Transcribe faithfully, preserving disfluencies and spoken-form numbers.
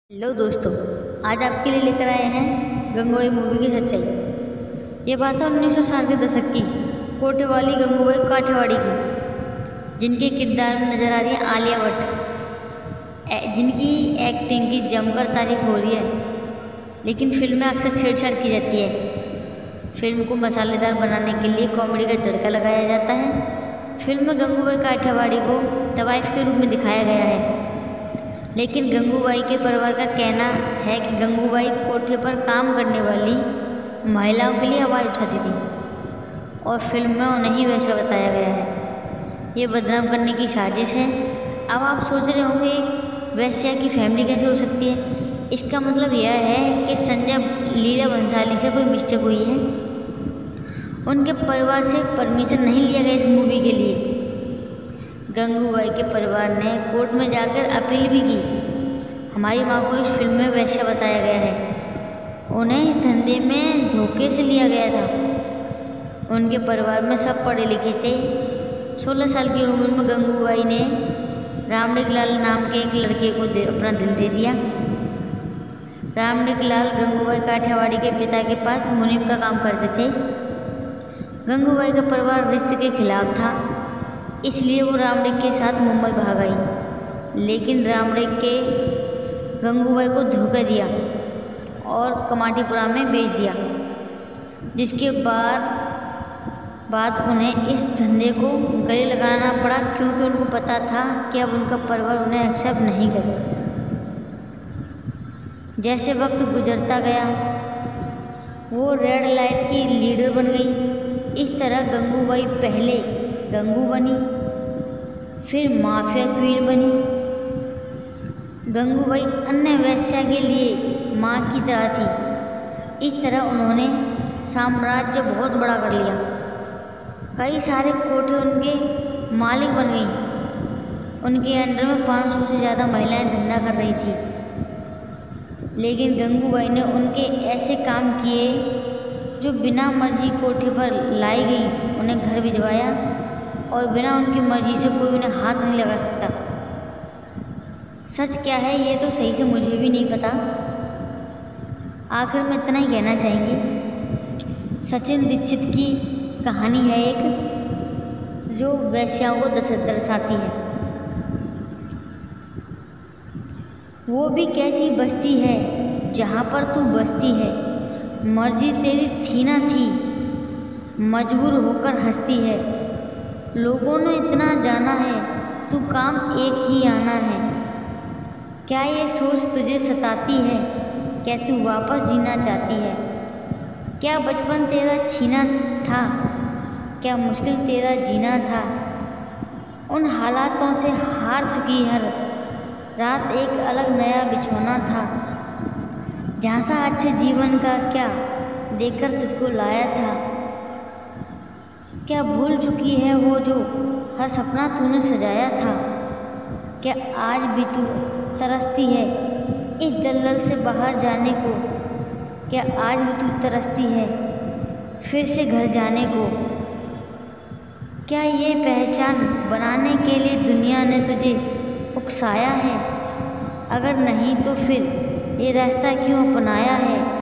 Hello दोस्तों, आज आपके लिए लेकर आए हैं गंगूबाई मूवी की सच्चाई। ये बात है उन्नीस सौ साठ के दशक की कोटे वाली गंगूबाई काठियावाड़ी की, जिनके किरदार में नजर आ रही है आलिया भट्ट, जिनकी एक्टिंग की जमकर तारीफ हो रही है। लेकिन फिल्म में अक्सर छेड़छाड़ की जाती है। फिल्म को मसालेदार बनाने के लिए कॉमेडी का तड़का लगाया जाता है। फिल्म में गंगूबाई काठियावाड़ी को तवाइफ के रूप में दिखाया गया है, लेकिन गंगूबाई के परिवार का कहना है कि गंगूबाई कोठे पर काम करने वाली महिलाओं के लिए आवाज़ उठाती थी और फिल्म में उन्हें ही वैसा बताया गया है। ये बदनाम करने की साजिश है। अब आप सोच रहे होंगे वैश्या की फैमिली कैसे हो सकती है। इसका मतलब यह है कि संजय लीला भंसाली से कोई मिस्टेक हुई है। उनके परिवार से परमिशन नहीं लिया गया इस मूवी के लिए। गंगूबाई के परिवार ने कोर्ट में जाकर अपील भी की। हमारी माँ को इस फिल्म में वैश्या बताया गया है। उन्हें इस धंधे में धोखे से लिया गया था। उनके परिवार में सब पढ़े लिखे थे। सोलह साल की उम्र में गंगूबाई ने रामनिक लाल नाम के एक लड़के को दे, अपना दिल दे दिया। रामनिक लाल गंगूबाई काठियावाड़ी के पिता के पास मुनीम का काम करते थे। गंगूबाई का परिवार रिश्ते के खिलाफ था, इसलिए वो रामनिक के साथ मुंबई भाग आई। लेकिन रामनिक के गंगूबाई को धोखा दिया और कमाटीपुरा में बेच दिया, जिसके बाद बाद उन्हें इस धंधे को गले लगाना पड़ा, क्योंकि उनको पता था कि अब उनका परिवार उन्हें एक्सेप्ट नहीं करेगा। जैसे वक्त गुजरता गया वो रेड लाइट की लीडर बन गई। इस तरह गंगूबाई पहले गंगू बनी, फिर माफिया क्वीन बनी। गंगूबाई अन्य वैश्या के लिए माँ की तरह थी। इस तरह उन्होंने साम्राज्य बहुत बड़ा कर लिया। कई सारे कोठे उनके मालिक बन गई। उनके अंडर में पाँच सौ से ज़्यादा महिलाएं धंधा कर रही थी। लेकिन गंगूबाई ने उनके ऐसे काम किए जो बिना मर्जी कोठे पर लाई गई, उन्हें घर भिजवाया और बिना उनकी मर्जी से कोई उन्हें हाथ नहीं लगा सकता। सच क्या है ये तो सही से मुझे भी नहीं पता। आखिर में इतना ही कहना चाहेंगे, सचिन दीक्षित की कहानी है एक जो वैश्याओं को दर्शाती है। वो भी कैसी बस्ती है जहाँ पर तू बसती है, मर्जी तेरी थी ना थी, मजबूर होकर हंसती है। लोगों ने इतना जाना है, तू काम एक ही आना है। क्या ये सोच तुझे सताती है, क्या तू वापस जीना चाहती है? क्या बचपन तेरा छीना था, क्या मुश्किल तेरा जीना था? उन हालातों से हार चुकी हर रात एक अलग नया बिछोना था। झांसा अच्छे जीवन का क्या देखकर तुझको लाया था? क्या भूल चुकी है वो जो हर सपना तूने सजाया था? क्या आज भी तू तरसती है इस दलदल से बाहर जाने को? क्या आज भी तू तरसती है फिर से घर जाने को? क्या ये पहचान बनाने के लिए दुनिया ने तुझे उकसाया है? अगर नहीं तो फिर ये रास्ता क्यों अपनाया है?